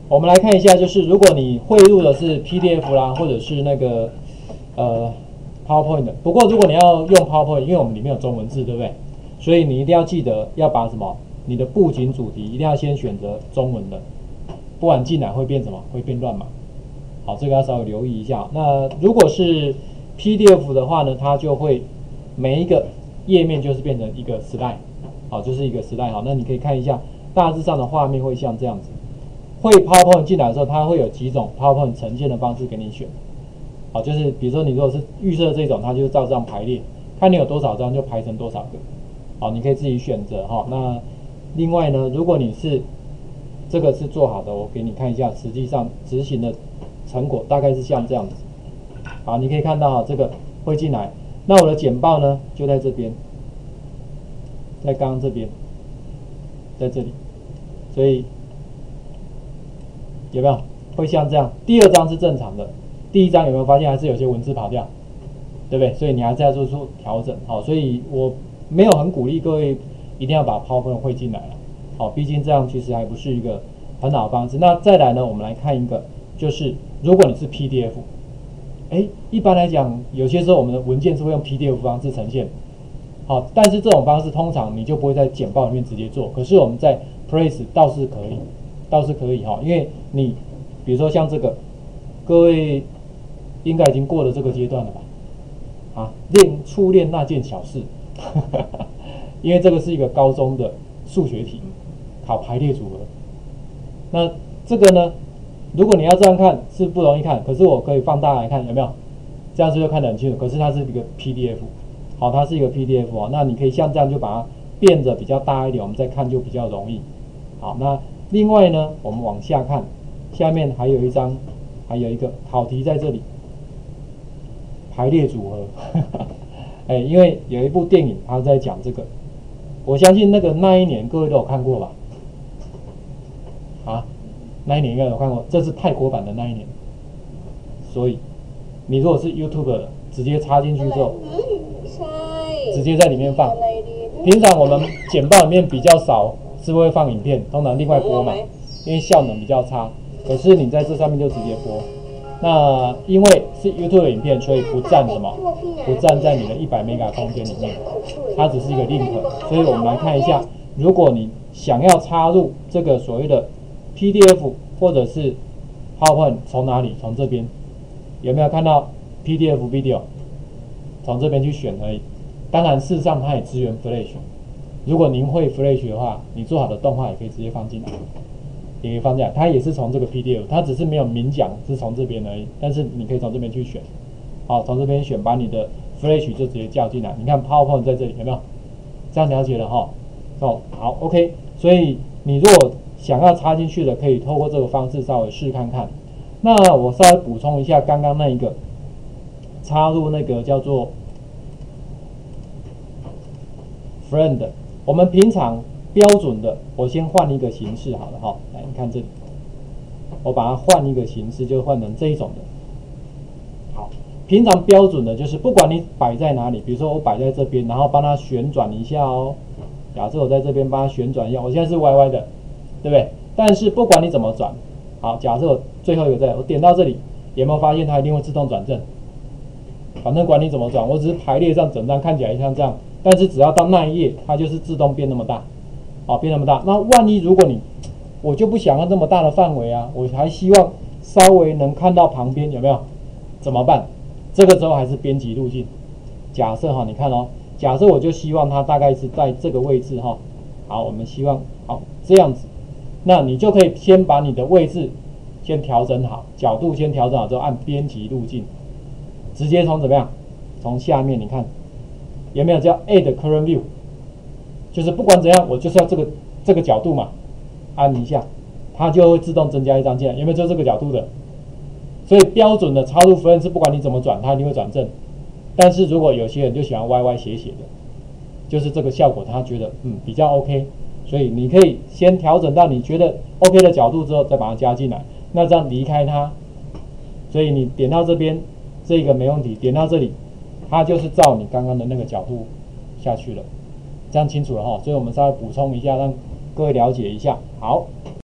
我们来看一下，就是如果你汇入的是 PDF 啦，或者是那个PowerPoint 的，不过如果你要用 PowerPoint， 因为我们里面有中文字，对不对？所以你一定要记得要把什么，你的布景主题一定要先选择中文的，不然进来会变什么？会变乱码。好，这个要稍微留意一下。那如果是 PDF 的话呢，它就会每一个页面就是变成一个 slide， 好，就是一个 slide。好，那你可以看一下，大致上的画面会像这样子。会 PowerPoint 进来的时候，它会有几种 PowerPoint 呈现的方式给你选。好，就是比如说你如果是预设这种，它就照这样排列，看你有多少张就排成多少个。好，你可以自己选择哈。那另外呢，如果你是这个是做好的，我给你看一下，实际上执行的成果大概是像这样子。好，你可以看到这个会进来。那我的简报呢，就在这边，在刚刚这边，在这里，所以有没有会像这样？第二张是正常的，第一张有没有发现还是有些文字跑掉，对不对？所以你还是要做出调整。好，所以我没有很鼓励各位一定要把 PowerPoint 汇进来了。好，毕竟这样其实还不是一个很好的方式。那再来呢，我们来看一个，就是如果你是 PDF， 一般来讲，有些时候我们的文件是会用 PDF 方式呈现。好，但是这种方式通常你就不会在简报里面直接做。可是我们在 Place 倒是可以哈，因为你比如说像这个，各位应该已经过了这个阶段了吧？啊，初恋那件小事，因为这个是一个高中的数学题，考排列组合。那这个呢，如果你要这样看是不容易看，可是我可以放大来看，有没有？这样子就看得很清楚。可是它是一个 PDF， 好，它是一个 PDF 哦。那你可以像这样就把它变得比较大一点，我们再看就比较容易。好，那另外呢，我们往下看，下面还有一个考题在这里，排列组合。因为有一部电影它在讲这个，我相信那一年各位都有看过吧？啊，那一年应该有看过，这是泰国版的那一年。所以你如果是 YouTube 的，直接插进去之后，直接在里面放。平常我们简报里面比较少是会放影片，通常另外播嘛，因为效能比较差。可是你在这上面就直接播。那因为是 YouTube 的影片，所以不占什么，不占在你的100 MB 空间里面，它只是一个 link。所以我们来看一下，如果你想要插入这个所谓的 PDF 或者是 PowerPoint， 从哪里？从这边，有没有看到 PDF Video？ 从这边去选而已。当然，事实上它也支援 Flash。如果您会 Flash 的话，你做好的动画也可以直接放进来。也可以放进来，它也是从这个 PDF， 它只是没有明讲是从这边而已，但是你可以从这边去选，好，从这边选，把你的 Flash 就直接叫进来。你看 PowerPoint 在这里有没有？这样了解了哈？哦，好 ，OK。所以你如果想要插进去的，可以透过这个方式稍微试看看。那我稍微补充一下刚刚那一个插入那个叫做 Friend， 我们平常标准的，我先换一个形式好了哈。来，你看这里，我把它换一个形式，就换成这一种的。好，平常标准的就是不管你摆在哪里，比如说我摆在这边，然后帮它旋转一下哦。假设我在这边帮它旋转一下，我现在是歪歪的，对不对？但是不管你怎么转，好，假设我最后一个我点到这里，有没有发现它一定会自动转正？反正管你怎么转，我只是排列上整张看起来像这样，但是只要到那一页，它就是自动变那么大。好，变那么大。那万一如果我就不想要这么大的范围啊，我还希望稍微能看到旁边，有没有？怎么办？这个时候还是编辑路径。假设哈，你看哦，假设我就希望它大概是在这个位置哈。好，我们希望好这样子，那你就可以先把你的位置先调整好，角度先调整好之后，按编辑路径，直接从怎么样？从下面你看有没有叫 Add Current View？就是不管怎样，我就是要这个角度嘛，按一下，它就会自动增加一张进来，有没有就这个角度的？所以标准的插入 Friend 是不管你怎么转，它一定会转正。但是如果有些人就喜欢歪歪斜斜的，就是这个效果，他觉得比较 OK， 所以你可以先调整到你觉得 OK 的角度之后，再把它加进来。那这样离开它，所以你点到这边，这个没问题，点到这里，它就是照你刚刚的那个角度下去了。这样清楚了哈，所以我们稍微补充一下，让各位了解一下。好，